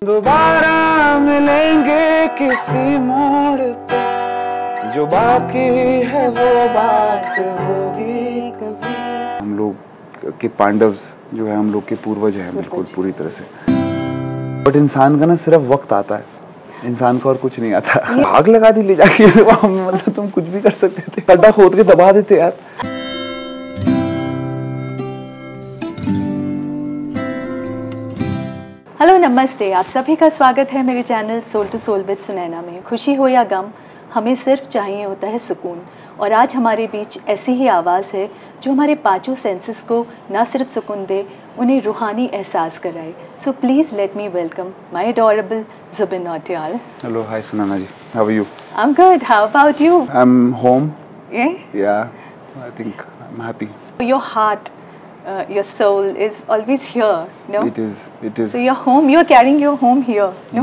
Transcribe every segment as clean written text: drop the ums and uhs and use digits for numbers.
दोबारा मिलेंगे किसी मोड़ पे, जो बाकी है वो बात होगी कभी। हम लोग के पांडव्स जो है हम लोग के पूर्वज हैं बिल्कुल पूरी तरह से। बट इंसान का ना सिर्फ वक्त आता है, इंसान का और कुछ नहीं आता। आग लगा दी ले जाके मतलब तुम कुछ भी कर सकते थे, गड्ढा खोद के दबा देते यार। हेलो नमस्ते, आप सभी का स्वागत है मेरे channel soul to soul with Sunaina में। खुशी हो या गम, हमें सिर्फ चाहिए होता है सुकून। और आज हमारे बीच ऐसी ही आवाज़ है जो हमारे पांचों सेंसेस को ना सिर्फ सुकून दे, उन्हें रूहानी एहसास कराए। So please let me welcome my adorable Zubin Nautiyal. Hello, hi Sunaina ji, how are you? I am good, how about you? I am home. या I think I am happy. Your heart, your soul is always here, no? It is. So you're home, you're carrying your home here, no?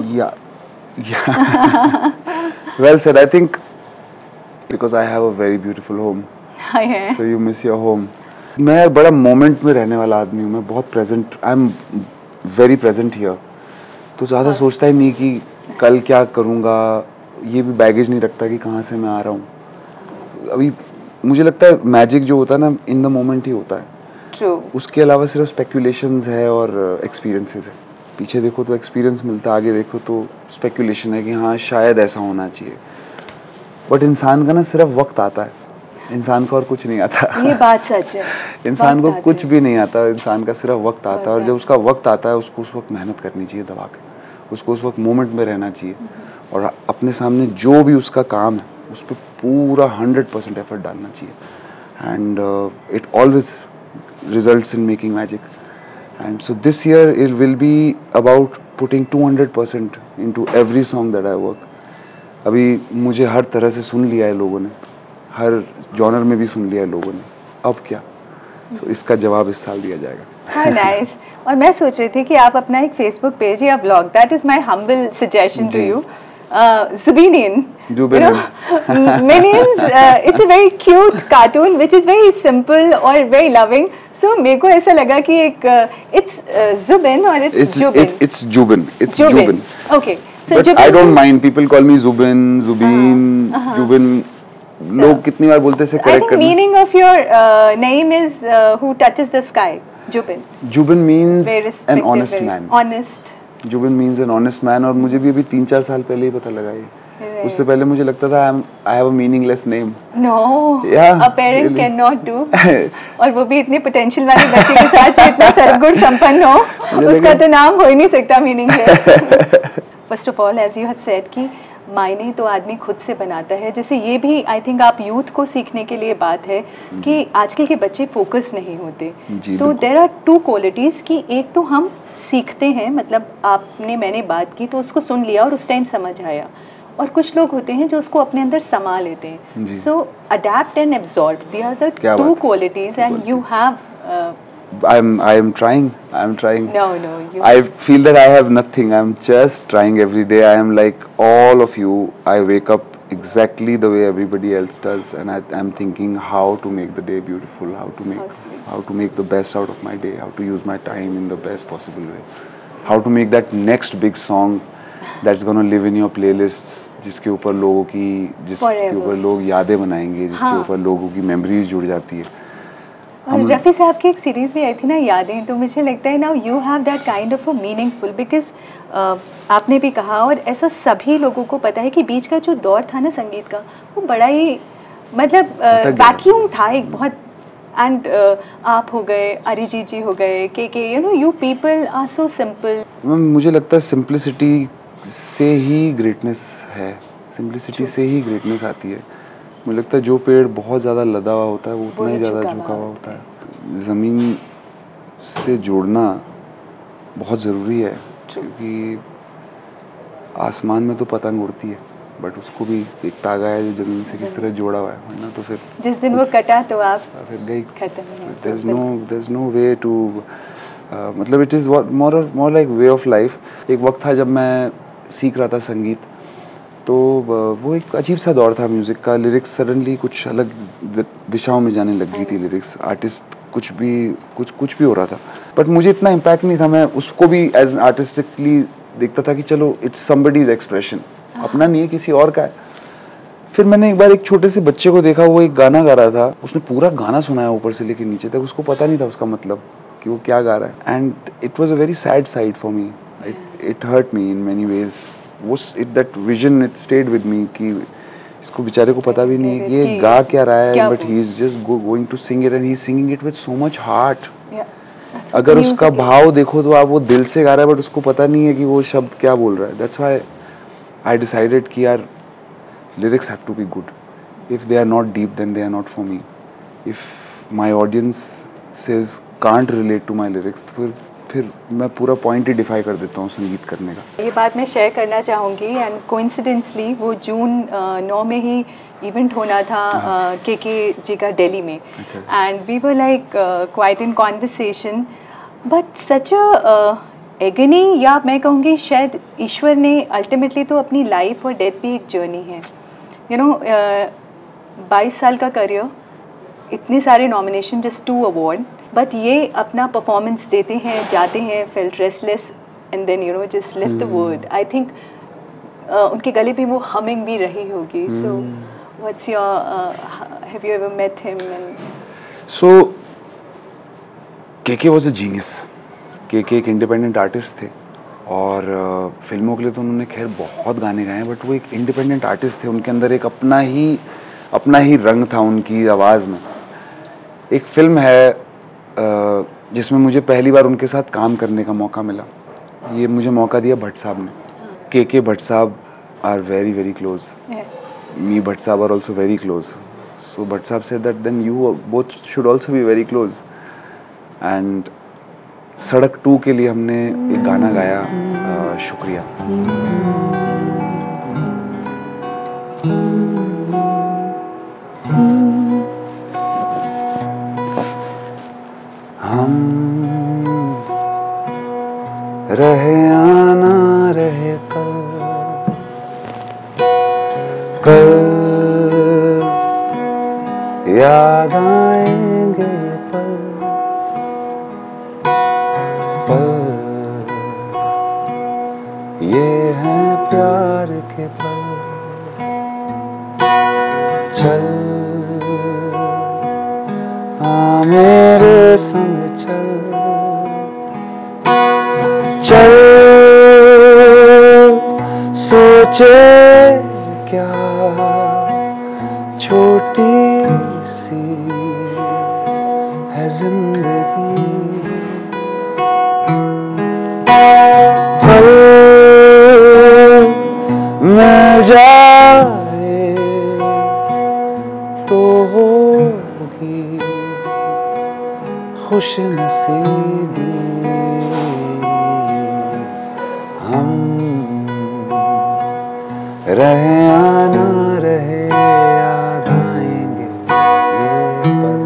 Yeah. Well said. I think because I have a very beautiful home. Yeah. So you miss your home. मैं बड़ा moment में रहने वाला आदमी हूँ, मैं बहुत present, I am very present here. तो ज़्यादा सोचता ही नहीं कि कल क्या करूँगा, ये भी बैगेज नहीं रखता कि कहाँ से मैं आ रहा हूँ। अभी मुझे लगता है मैजिक जो होता है ना, इन द मोमेंट ही होता है। True. उसके अलावा सिर्फ स्पेकुलेशंस है और एक्सपीरियंसेस है। पीछे देखो तो एक्सपीरियंस मिलता है, आगे देखो तो स्पेकुलेशन है कि हाँ शायद ऐसा होना चाहिए। बट इंसान का ना सिर्फ वक्त आता है, इंसान का और कुछ नहीं आता। ये बात सच है। इंसान को कुछ भी नहीं आता, इंसान का सिर्फ वक्त आता है। और जब उसका वक्त आता है उसको उस वक्त मेहनत करनी चाहिए दबा के, उसको उस वक्त मोमेंट में रहना चाहिए और अपने सामने जो भी उसका काम है उस पर पूरा 100% एफर्ट डालना चाहिए। And it always results in making magic. And so this year it will be about putting 200% into every song that I work. अभी मुझे हर तरह से सुन लिया है लोगों ने, हर जॉनर में भी सुन लिया है लोगों ने, अब क्या? तो इसका जवाब इस साल दिया जाएगा। हाँ, नाइस। और मैं सोच रही थी कि आप अपना एक फेसबुक पेज या blog, that is my humble suggestion to you, Zubinian. Minions, it's a very cute cartoon which is very simple or very loving. So मेरे को ऐसा लगा कि एक it's Zubin or it's Jubin. It's Jubin. It's Jubin. Okay. So But Jubin, I don't mind. People call me Zubin, Zubin, Jubin. लोग कितनी बार बोलते से correct करना। I think meaning of your name is who touches the sky. Jubin. Jubin means an honest man. Honest. Zubin means an honest man. और मुझे भी अभी 3-4 साल पहले ही पता लगा ये। उससे पहले मुझे लगता था I have a meaningless name. No, a parent can not do. और वो भी इतनी पोटेंशियल वाले बच्चे के साथ जो इतना सर्वगुण संपन्न हो, उसका तो नाम हो ही नहीं सकता meaningless. First of all, as you have said कि मायने तो आदमी खुद से बनाता है। जैसे ये भी आई थिंक आप यूथ को सीखने के लिए बात है कि आजकल के बच्चे फोकस नहीं होते। तो देयर आर 2 क्वालिटीज़ कि एक तो हम सीखते हैं, मतलब आपने मैंने बात की तो उसको सुन लिया और उस टाइम समझ आया, और कुछ लोग होते हैं जो उसको अपने अंदर समा लेते हैं। So adapt and absorb, they are the 2 qualities and you have I am trying. No, I feel that I have nothing. I'm just trying every day. I am like all of you. I wake up exactly the way everybody else does, and I'm thinking how to make the day beautiful, how to make the best out of my day, how to use my time in the best possible way, how to make that next big song that's gonna live in your playlists, जिसके ऊपर लोग यादें बनाएंगे, जिसके ऊपर लोगों की memories जुड़ जाती है। और रफ़ी साहब की एक सीरीज़ भी आई थी ना, यादें, तो मुझे लगता है now you have that kind of a meaningful, because आपने भी कहा और ऐसा सभी लोगों को पता है कि बीच का जो दौर था ना संगीत का, वो बड़ा ही मतलब वैक्यूम था एक बहुत। एंड आप हो गए, अरिजीत जी हो गए, के you know, you people are so simple. मुझे लगता है सिंप्लिसिटी से ही ग्रेटनेस है, सिंप्लिसिटी से ही ग्रेटनेस आती है। मुझे लगता है जो पेड़ बहुत ज़्यादा लदा हुआ होता है वो उतना ही ज़्यादा झुका हुआ होता है। ज़मीन से जुड़ना बहुत ज़रूरी है, क्योंकि आसमान में तो पतंग उड़ती है, बट उसको भी एक तागा है जो ज़मीन से किस तरह जोड़ा हुआ है ना। तो फिर जिस दिन वो कटा तो आप फिर गई खत्म। there's no way to मतलब it is more like way of life। एक वक्त था जब मैं सीख रहा था संगीत, तो वो एक अजीब सा दौर था म्यूज़िक का। लिरिक्स सडनली कुछ अलग दिशाओं में जाने लग गई थी। लिरिक्स, आर्टिस्ट कुछ भी हो रहा था, बट मुझे इतना इम्पैक्ट नहीं था। मैं उसको भी एज आर्टिस्टिकली देखता था कि चलो इट्स समबडीज एक्सप्रेशन, अपना नहीं है, किसी और का है। फिर मैंने एक बार एक छोटे से बच्चे को देखा, वो एक गाना गा रहा था, उसने पूरा गाना सुनाया ऊपर से लेकर नीचे तक, उसको पता नहीं था उसका मतलब कि वो क्या गा रहा है। And it was a very sad side for me, it hurt me in many ways. वो that vision it stayed with me कि इसको बेचारे को पता भी नहीं है कि ये गा क्या रहा है, but he is just going to sing it and he is singing it with so much heart. अगर उसका भाव देखो तो आप वो दिल से गा रहा है, बट उसको पता नहीं है कि वो शब्द क्या बोल रहा है। दैट्स व्हाई आई डिसाइडेड कि यार lyrics have to be good. If they are not deep, then they are not for me. If my audience says can't relate to my lyrics, तो फिर मैं पूरा पॉइंट ही डिफाई कर देता हूँ संगीत करने का। ये बात मैं शेयर करना चाहूँगी, एंड कोइंसिडेंसली वो जून 9 में ही इवेंट होना था केके जी का दिल्ली में, and we were like quite in conversation, but such a agony, या मैं कहूँगी शायद ईश्वर ने अल्टीमेटली तो अपनी लाइफ और डेथ भी एक जर्नी है, यू नो 22 साल का करियर, इतने सारे नॉमिनेशन, जस्ट 2 अवार्ड, बट ये अपना परफॉर्मेंस देते हैं, जाते हैं, felt restless and then you know just lift the word. I think उनके गले पे वो हमिंग भी रही होगी। So what's your, have you ever met him? So KK was a genius. KK एक इंडिपेंडेंट आर्टिस्ट थे, और फिल्मों के लिए तो उन्होंने खैर बहुत गाने गाए हैं, बट वो एक इंडिपेंडेंट आर्टिस्ट थे। उनके अंदर एक अपना ही रंग था उनकी आवाज़ में। एक फिल्म है जिसमें मुझे पहली बार उनके साथ काम करने का मौका मिला। ये मुझे मौका दिया भट्ट साहब ने। केके भट्ट साहब are very very close, me Bhatt साहब are also very close. So Bhatt साहब said that then you both should also be very close. And सड़क 2 के लिए हमने एक गाना गाया, शुक्रिया। हम रहे आना रहे कल याद आएंगे पल, ये है प्यार के पल। चल हाँ मेरे संग चल सोचे क्या छोटी सी है जिंदगी, पल में जाए तो होगी खुश नसीबी। हम रहे आना रहे याद आएंगे ये पल।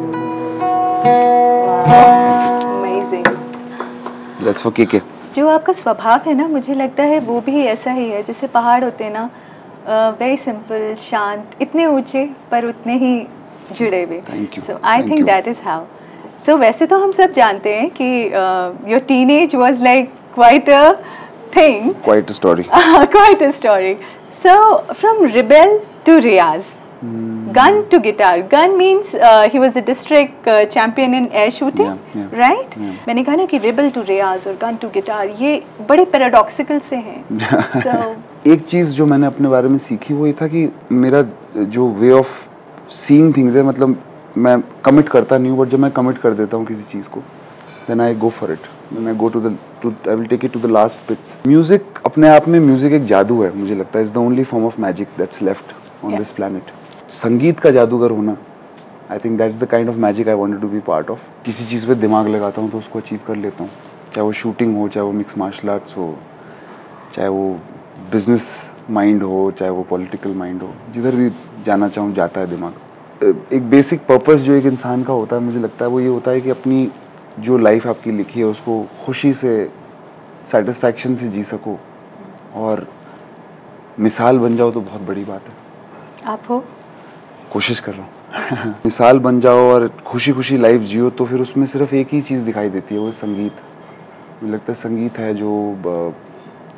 Amazing. That's for KK. जो आपका स्वभाव है ना, मुझे लगता है वो भी ऐसा ही है जैसे पहाड़ होते हैं ना, वेरी सिंपल, शांत, इतने ऊंचे पर उतने ही जुड़े हुए। So I think that is how. So वैसे तो हम सब जानते हैं कि your teenage was like quite a thing, quite a story, quite a story. So from rebel to रियाज, gun to guitar. Gun means he was a district champion in air shooting, right? मैंने कहा ना कि rebel to रियाज और gun to guitar, ये बड़े paradoxical से हैं। So एक चीज़ जो मैंने अपने बारे में सीखी वो ये था कि मेरा जो वे ऑफ सीइंग थिंग्स है, मतलब मैं कमिट करता नहीं हूँ, बट जब मैं कमिट कर देता हूँ किसी चीज़ को, then I go for it. Then I go to I will take it to the last bits. Music अपने आप में, म्यूजिक एक जादू है, मुझे लगता है, is the only form of magic that's left on this planet. संगीत का जादूगर होना, I think that is the kind of magic I wanted to be part of. किसी चीज़ पे दिमाग लगाता हूँ तो उसको अचीव कर लेता हूँ, चाहे वो शूटिंग हो, चाहे वो मिक्स मार्शल आर्ट्स हो, चाहे वो बिजनेस माइंड हो, चाहे वो पॉलिटिकल माइंड हो, जिधर भी जाना चाहूँ जाता है दिमाग। एक बेसिक पर्पस जो एक इंसान का होता है, मुझे लगता है वो ये होता है कि अपनी जो लाइफ आपकी लिखी है उसको खुशी से, सेटिस्फैक्शन से जी सको, और मिसाल बन जाओ तो बहुत बड़ी बात है। आप हो? कोशिश कर रहा हूँ। मिसाल बन जाओ और खुशी खुशी लाइफ जियो, तो फिर उसमें सिर्फ एक ही चीज़ दिखाई देती है, वो संगीत। मुझे लगता है संगीत है जो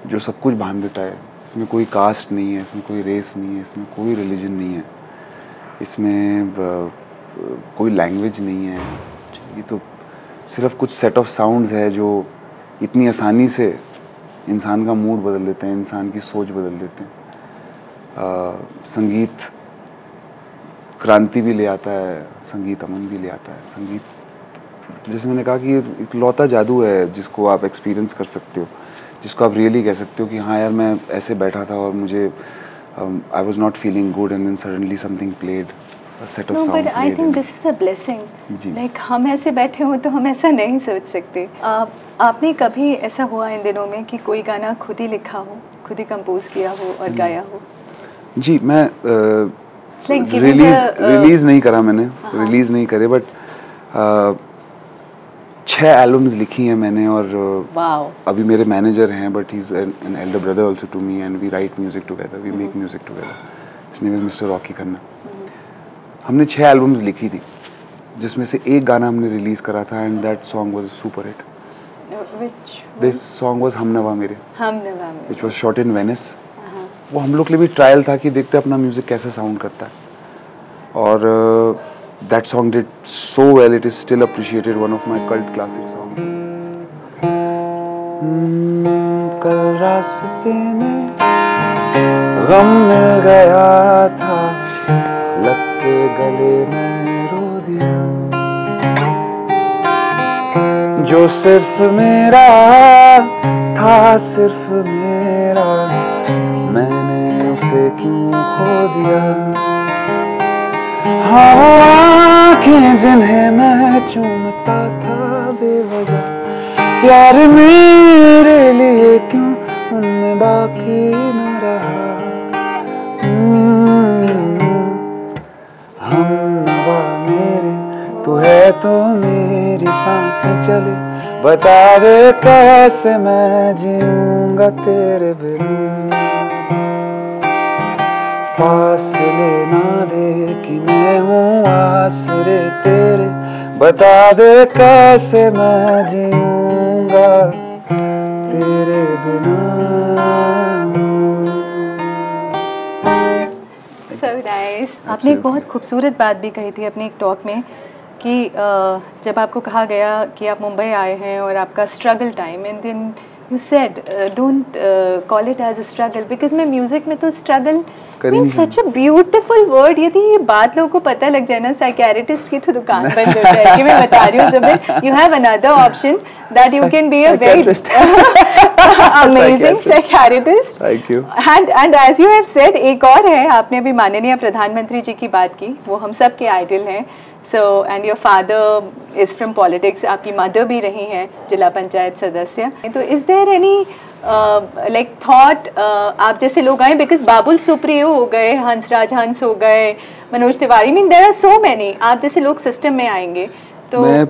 जो सब कुछ बांध देता है। इसमें कोई कास्ट नहीं है, इसमें कोई रेस नहीं है, इसमें कोई रिलीजन नहीं है, इसमें कोई लैंग्वेज नहीं है। ये तो सिर्फ कुछ सेट ऑफ साउंड्स है जो इतनी आसानी से इंसान का मूड बदल देते हैं, इंसान की सोच बदल देते हैं। संगीत क्रांति भी ले आता है, संगीत अमन भी ले आता है। संगीत जैसे मैंने कहा कि ये इकलौता जादू है जिसको आप एक्सपीरियंस कर सकते हो, जिसको आप रियली कह सकते हो कि हाँ यार मैं ऐसे बैठा था और मुझे I was not feeling good and then suddenly something played, a set of sound but I played think and this is a blessing. जी। Like हम ऐसे बैठे हो तो हम ऐसा नहीं सोच सकते। आपने कभी ऐसा हुआ इन दिनों में कि कोई गाना खुद ही लिखा हो, खुद ही कंपोज किया हो और गाया हो? जी, मैं like रिलीज नहीं करा मैंने, रिलीज नहीं करे, बट 6 एल्बम्स लिखी हैं मैंने। और अभी मेरे मैनेजर हैं, but he is an elder brother also to me and we write music together, we make music together. His name is mister Rocky Khanna. हमने 6 एल्बम्स लिखी थी, जिसमें से एक गाना हमने रिलीज करा था and that song was super hit. This song was Humnava Mere, which was shot in Venice. वो हम लोग के लिए भी ट्रायल था कि देखते अपना म्यूजिक कैसे साउंड करता है। और that song did so well, it is still appreciated, one of my cult classic songs. कल रास्ते में गम मिल गया था, लग के गले में रो दिया, जो सिर्फ मेरा था, सिर्फ मेरा, मैंने उसे क्यों खो दिया। हाँ, आँखें जिन्हें मैं चूमता था बेवजह, प्यार मेरे लिए क्यों उनमें बाकी न रहा। हमनवा मेरे, तू है तो मेरी सांसें चले, बता दे कैसे मैं जीऊंगा तेरे बिना। फासले ना दे कि मैं हूँ आसरे तेरे, बता दे कैसे मैं जीऊंगा तेरे बिना। So nice. आपने एक बहुत खूबसूरत बात भी कही थी अपनी एक टॉक में कि जब आपको कहा गया कि आप मुंबई आए हैं और आपका struggle time, and then you said don't call it as a struggle, because मैं म्यूजिक में तो struggle mean such a beautiful word. यदि ये बात लोगों को पता लग जाए ना, साइकियाट्रिस्ट की तो दुकान बंद हो जाएगी। मैं बता रही हूँ Zubair, you have another option that you can be a very amazing psychiatrist. Thank you. And as you have said, एक और है, आपने अभी माननीय प्रधानमंत्री जी की बात की, वो हम सब के आइडल हैं। So and your father is from politics, आपकी मदर भी रही हैं जिला पंचायत सदस्य। तो is there any like thought, आप जैसे लोग आए, because बाबुल सुप्रियो हो गए, हंसराज हंस हो गए, Manoj Tiwari, mean there are so many, आप जैसे लोग सिस्टम में आएंगे तो। मैं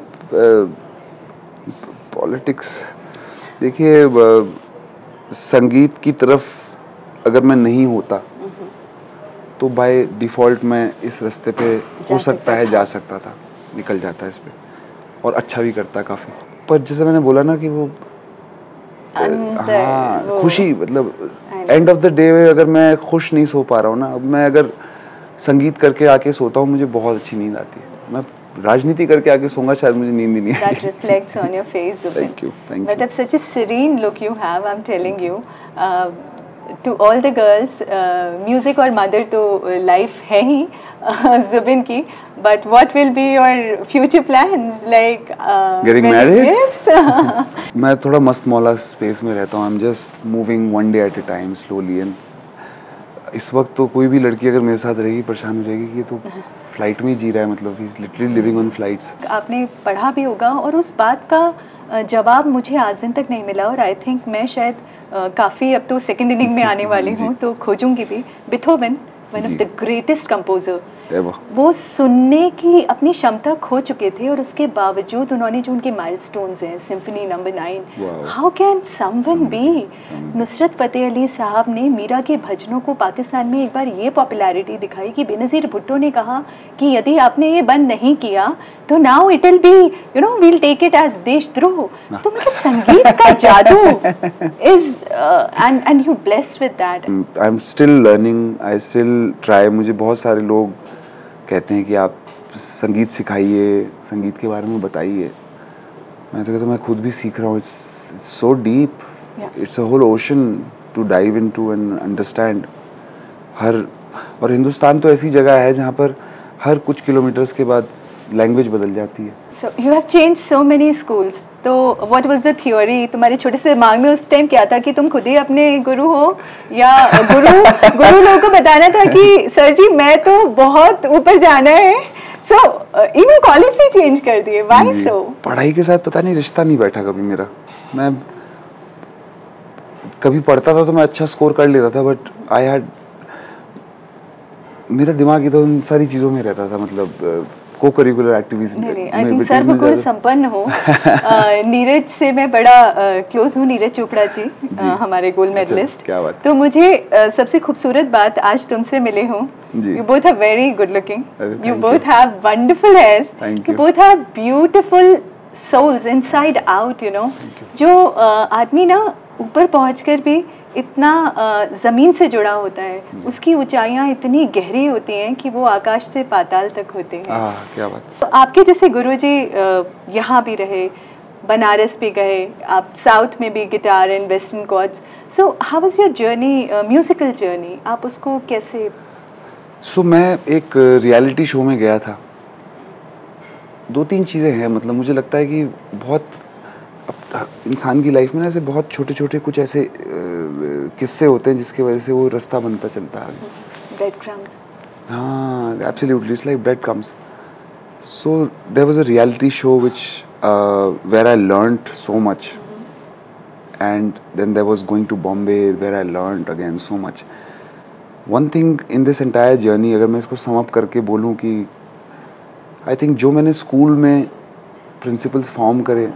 पॉलिटिक्स, देखिए संगीत की तरफ अगर मैं नहीं होता तो बाय डिफ़ॉल्ट मैं इस रास्ते पे हो सकता है जा सकता था, निकल जाता है इस पे, और अच्छा भी करता काफ़ी। पर जैसे मैंने बोला ना कि वो हाँ, खुशी, मतलब एंड ऑफ द डे अगर मैं खुश नहीं सो पा रहा हूँ ना, अब मैं अगर संगीत करके आके सोता हूँ, मुझे बहुत अच्छी नींद आती है। मैं राजनीति करके आके सोऊंगा, शायद मुझे नींद ही नहीं आएगी। That reflects on your face, Zubin. Thank you, thank you. मतलब such a serene look you have, I'm telling you. To all the girls, music और mother तो life है ही Zubin की, but what will be your future plans, like getting married? Yes. मैं थोड़ा मस्त मौला space में रहता हूँ। I'm just moving one day at a time slowly, and इस वक्त तो कोई भी लड़की अगर मेरे साथ रहेगी परेशान हो जाएगी कि ये तो फ्लाइट में ही जी रहा है, मतलब he's literally living on flights। आपने पढ़ा भी होगा और उस बात का जवाब मुझे आज दिन तक नहीं मिला, और आई थिंक मैं शायद काफ़ी अब तो सेकंड इनिंग में आने वाली हूँ तो खोजूंगी भी। Beethoven one of the greatest composer, वो सुनने की अपनी क्षमता खो चुके थे और उसके बावजूद उन्होंने जो उनके माइलस्टोन्स हैं, symphony number 9, how can someone be? Nusrat Fateh Ali साहब ने मीरा के भजनों को पाकिस्तान में एक बार ये पॉपुलैरिटी दिखाई कि बेनज़ीर भुट्टो ने कहा कि यदि आपने ये बंद नहीं किया तो now it will be, you know, we'll take it as देशद्रोह। तो मतलब संगीत का जादू is and you blessed with that. I am still learning, I still try. मुझे बहुत सारे लोग कहते हैं कि आप संगीत सिखाइए, संगीत के बारे में बताइए। मैं तो कहता हूँ मैं खुद भी सीख रहा हूँ। It's so deep, it's a whole ocean to dive into and understand. और हिंदुस्तान तो ऐसी जगह है जहाँ पर हर कुछ किलोमीटर्स के बाद लैंग्वेज बदल जाती है। So you have changed so many schools. तो what was the theory? तुम्हारे छोटे से दिमाग में उस टाइम क्या था कि तुम खुद ही अपने गुरु हो, या गुरु लोगों को बताना था कि सर जी मैं तो बहुत ऊपर जाना है? So even कॉलेज भी चेंज कर दिए. Why so? पढ़ाई के साथ पता नहीं रिश्ता नहीं बैठा कभी मेरा। मैं कभी पढ़ता था तो मैं अच्छा स्कोर कर लेता था, बट मेरा दिमाग ही तो उन सारी चीज़ों में रहता था, मतलब को करिकुलर एक्टिविटीज में। आई थिंक सर्वगुण संपन्न हो। नीरज से मैं बड़ा क्लोज हूँ, नीरज चोपड़ा जी हमारे गोल्ड मेडलिस्ट। क्या बात। तो मुझे सबसे खूबसूरत बात आज तुमसे मिले हूँ, you both are very good looking, you both have wonderful hairs, you both have beautiful souls inside out, you know. जो आदमी ना ऊपर पहुँचकर भी इतना ज़मीन से जुड़ा होता है, उसकी ऊंचाइयाँ इतनी गहरी होती हैं कि वो आकाश से पाताल तक होते हैं। क्या बात। So, आपके जैसे गुरुजी यहाँ भी रहे, बनारस भी गए, आप साउथ में भी guitar and western chords. So how was your journey, musical journey? आप उसको कैसे? मैं एक रियलिटी शो में गया था। 2-3 चीज़ें हैं, मतलब मुझे लगता है कि बहुत इंसान की लाइफ में ना ऐसे बहुत छोटे छोटे कुछ ऐसे किस्से होते हैं जिसकी वजह से वो रास्ता बनता चलता है। Bread crumbs. हाँ, absolutely, it's like bread crumbs. So there was a reality show which where I learned so much, and then there was going to Bombay where I learned again so much. One thing in this entire journey, अगर मैं इसको sum up करके बोलूँ कि I think जो मैंने school में principles form करे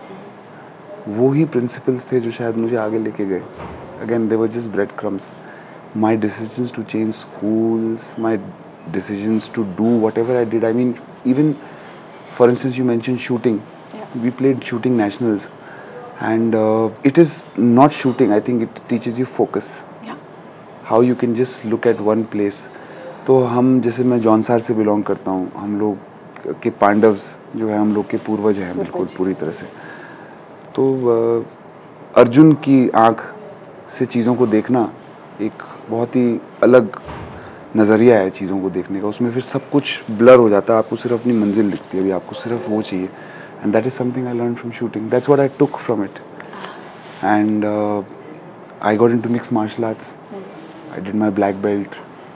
वो ही प्रिंसिपल्स थे जो शायद मुझे आगे लेके गए। Again they were just bread crumbs. My decisions to change schools, my decisions to do whatever I did, I mean even for instance you mention shooting, we played shooting nationals, and it is not shooting, I think it teaches you focus, how you can just look at one place. तो हम, जैसे मैं जौनसार से belong करता हूँ, हम लोग के पांडव्स जो है हम लोग के पूर्वज हैं बिल्कुल पूरी तरह से। तो अर्जुन की आँख से चीज़ों को देखना एक बहुत ही अलग नज़रिया है चीज़ों को देखने का। उसमें फिर सब कुछ ब्लर हो जाता है, आपको सिर्फ अपनी मंजिल दिखती है, अभी आपको सिर्फ वो चाहिए। And that is something I learn from shooting, that's what I took from it. And I got into mixed martial arts, I did my black belt,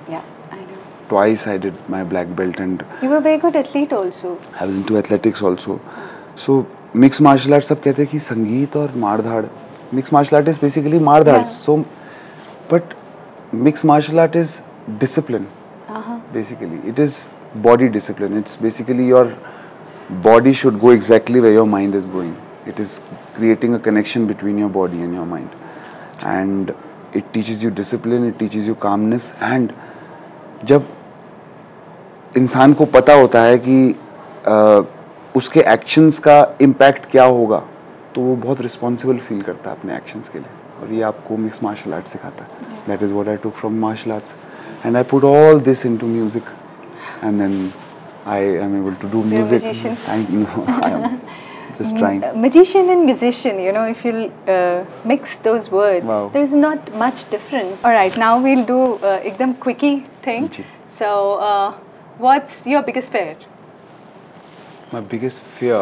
twice I did my black belt, and you were a very good athlete also. I was into athletics also. So mixed martial arts, सब कहते हैं कि संगीत और मारधाड़, mixed martial art is basically मारधाड़. So but mixed martial art is discipline. Basically it is body discipline. It's basically your body should go exactly where your mind is going. It is creating a connection between your body and your mind, and it teaches you discipline, it teaches you calmness. And जब इंसान को पता होता है कि उसके actions का impact क्या होगा, तो वो बहुत रिस्पॉन्सिबल फील करता है अपने एक्शंस के लिए, और ये आपको मिक्स मार्शल आर्ट सिखाता है. That is what I took from martial arts, and I put all this into music, and then I am able to do music. I am just trying. Magician and musician, you know, if you'll mix those words, wow, there is not much difference. All right, now we'll do ekdam quickie thing. So what's your biggest fear? My biggest fear,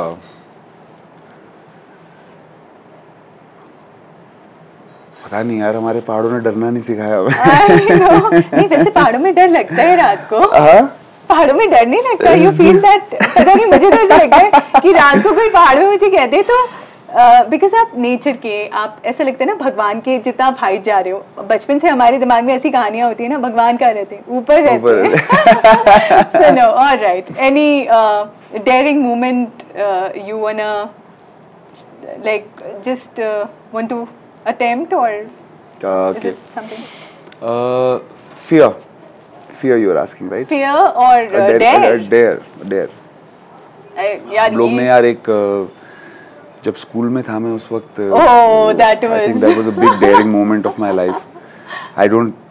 पता नहीं यार, हमारे पहाड़ों ने डरना नहीं सिखाया हमें. नहीं, वैसे पहाड़ों में डर लगता है रात को. पहाड़ों में डर नहीं लगता? You feel that? पता नहीं, मुझे तो ऐसा लगता है कि रात को कोई पहाड़ों में मुझे कहते तो बिकॉज आप नेचर के, आप ऐसा लगता है ना भगवान के जितना आप हाइट जा रहे हो, बचपन से हमारे दिमाग में ऐसी कहानियां होती है ना, भगवान कहाँ रहते हैं, ऊपर रहते हैं. So no, all right. Any daring moment you wanna like just want to attempt, or is it something? Fear you are asking, right? Fear or dare. यार लोग ने यार एक जब स्कूल में था मैं उस वक्त that was I think that was a big daring moment of my life. I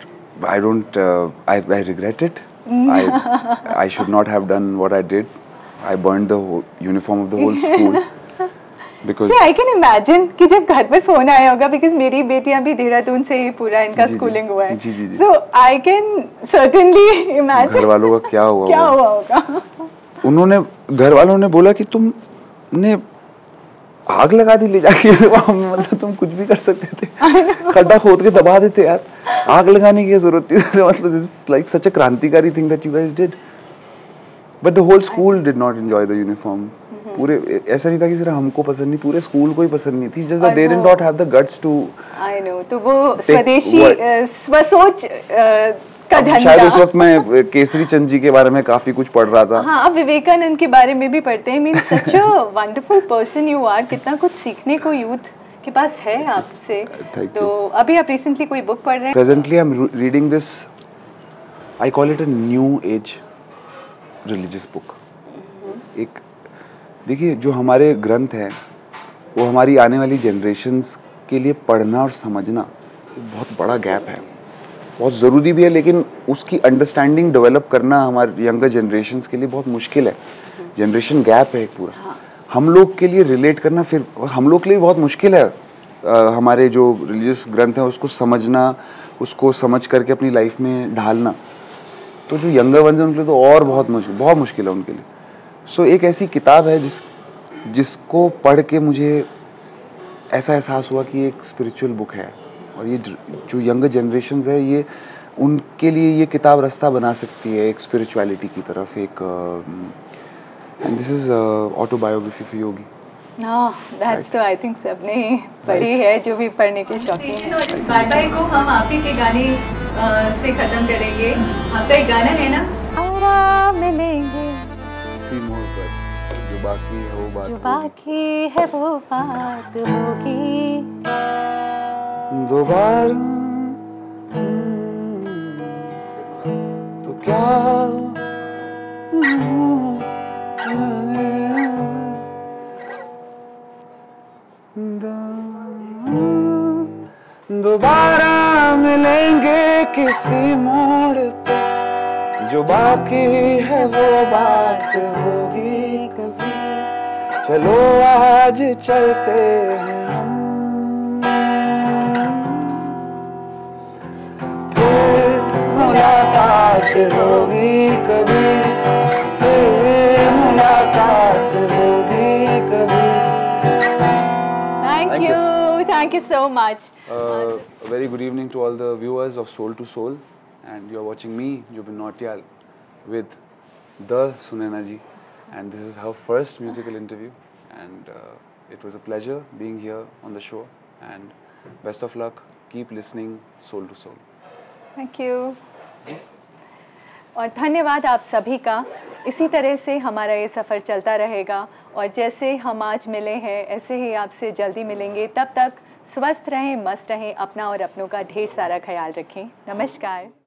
regret it. I should not have done what I did. I burned the whole uniform of the whole school. Because See, I can imagine कि जब घर पर phone आया होगा, because मेरी बेटियां भी देहरादून से ही पूरा इनका स्कूलिंग हुआ है. So I can certainly imagine घर वालों का क्या हुआ होगा. उन्होंने, घर वालों ने बोला कि तुमने आग लगा दी ले जाके. मतलब तुम कुछ भी कर सकते थे, खड्डा खोद के दबा देते यार, आग लगाने की जरूरत थी. मतलब this is like such a क्रांतिकारी thing that you guys did. But the whole school did not enjoy the uniform. पूरे ऐसा नहीं था कि सिर्फ हमको पसंद नहीं, पूरे स्कूल को ही पसंद नहीं थी. Just that they did not have the guts to. I know. तो वो स्वदेशी स्वसोच का झंडा. शायद उस वक्त मैं केसरी चंद जी के बारे में काफी कुछ पढ़ रहा था. हाँ, आप विवेकानंद के बारे में भी पढ़ते हैं. Mean such a wonderful person you are. कितना कुछ सीखने को यूथ के पास है आपसे. तो अभी आप रिसेंटली कोई बुक पढ़ रहे हैं? Presently I am reading this, I call it a new age religious book. एक देखिए, जो हमारे ग्रंथ हैं वो हमारी आने वाली जनरेशन्स के लिए पढ़ना और समझना बहुत बड़ा गैप है, बहुत ज़रूरी भी है. लेकिन उसकी अंडरस्टैंडिंग डेवलप करना हमारे यंगर जनरेशन्स के लिए बहुत मुश्किल है. जनरेशन गैप है एक पूरा. हम लोग के लिए रिलेट करना, फिर हम लोग के लिए बहुत मुश्किल है. हमारे जो रिलीजियस ग्रंथ हैं उसको समझना, उसको समझ करके अपनी लाइफ में ढालना. तो जो यंगर वंस हैं उनके लिए तो और बहुत मुश्किल है उनके लिए. सो एक ऐसी किताब है जिसको पढ़ के मुझे ऐसा एहसास हुआ कि एक स्पिरिचुअल बुक है, और ये जो यंगर जनरेशन्स है, ये उनके लिए ये किताब रास्ता बना सकती है एक स्पिरिचुअलिटी की तरफ. एक and this is autobiography of Yogi. That's तो आई थिंक सबने पढ़ी है जो भी पढ़ने के शौकीन हैं. बाय बाय को हम आप ही के गाने से खत्म करेंगे. आपका एक गाना है ना, आराम मिलेंगे किसी मोड़ पर, जो बाकी है वो बात, जो बाकी है वो बात होगी दोबारा. तो क्या दोबारा मिलेंगे किसी मोड़ पे, जो बाकी है वो बात होगी कभी. चलो आज चलते हैं हम, मुलाकात होगी कभी, मुलाकात होगी कभी. Thank you so much. A very good evening to all the viewers of Soul to Soul, and you are watching me, Jubin Nautiyal, with the Sunaina ji, and this is her first musical interview, and it was a pleasure being here on the show, and best of luck. Keep listening Soul to Soul. Thank you. और धन्यवाद आप सभी का. इसी तरह से हमारा ये सफ़र चलता रहेगा, और जैसे हम आज मिले हैं ऐसे ही आपसे जल्दी मिलेंगे. तब तक स्वस्थ रहें, मस्त रहें, अपना और अपनों का ढेर सारा ख्याल रखें. नमस्कार.